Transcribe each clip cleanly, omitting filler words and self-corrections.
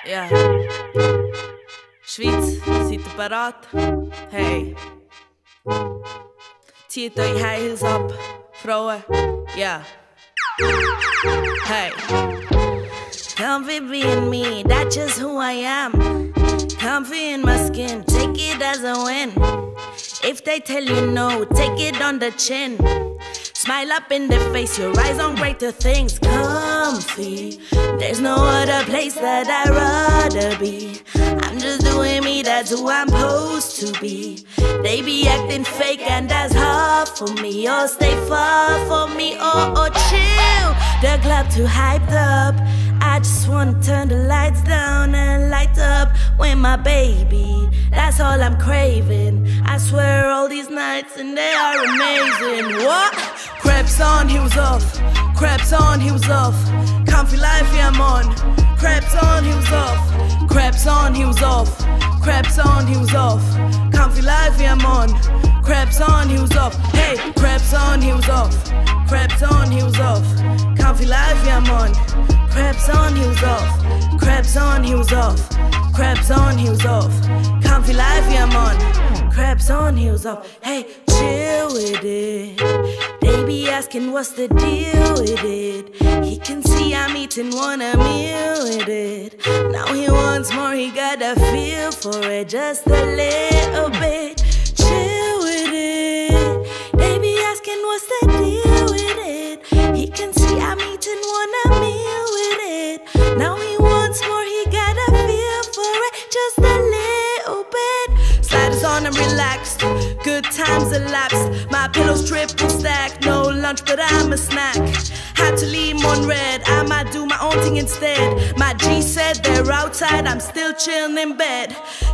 Ja. Schweiz, seid ihr bereit? Hey. Zieht euch High Heels ab, Frauen. Ja. Hey. Comfy being me, that's just who I am. Comfy in my skin, take it as a win. If they tell you no, take it on the chin. Smile up in their face, your eyes on greater things. Comfy, there's no other place that I'd rather be. I'm just doing me, that's who I'm supposed to be. They be acting fake and that's hard for me. Oh, stay far from me, oh, chill. The club too hyped up. I just wanna turn the lights down and light up with my baby. That's all I'm craving. I swear all these nights and they are amazing. What? Crepes on, heels off. Crepes on, heels off. Comfy life, yeah, I'm on. Crepes on, heels off. Crepes on, heels off. Crepes on, heels off. Comfy life, yeah, I'm on. Crepes on, heels off. Hey, crepes on, heels off. Crepes on, heels off. Comfy life, yeah, I'm on. Crepes on, heels off. Crepes on, heels off. Crepes on, heels off. Comfy life, yeah, I'm on. Crepes on, heels off. Hey, chill with it. They be asking what's the deal with it. He can see I'm eating one a meal with it. Now he wants more, he gotta feel for it just a little bit. Chill with it. They be asking what's the deal with it. He can see I'm eating one a meal with it. Now he wants more, he gotta feel for it just a little bit. Sliders on and relaxed, good times elapsed. My pillow's triple stacked, no lunch but I'm a snack. Had to leave on red, I might do my own thing instead. My G said they're outside, I'm still chilling in bed.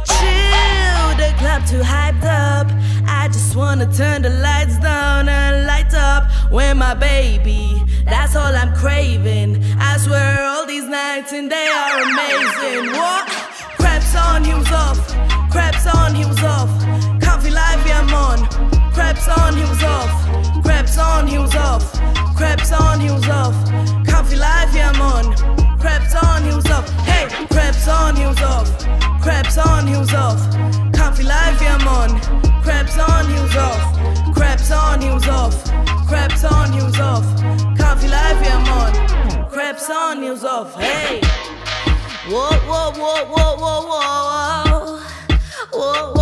Chill, the club too hyped up. I just wanna turn the lights down and light up with my baby. That's all I'm craving. I swear all these nights and they are amazing. What? Crepes on, heels off. Crepes on, heels off. Comfy life, yeah, I'm on. Crepes on, heels off. Crepes on, heels off. Crepes on, heels off. Comfy life, yeah, I'm on. Crepes on, heels off. Hey, crepes on, heels off. Crepes on, heels off. Comfy life, yeah, I'm on. Crepes on, heels off. Crepes on, heels off. Crepes on, heels off. Comfy life, yeah, I'm on. Crepes on, heels off. Hey. Whoa, whoa, whoa, whoa, whoa, whoa. Whoa, whoa.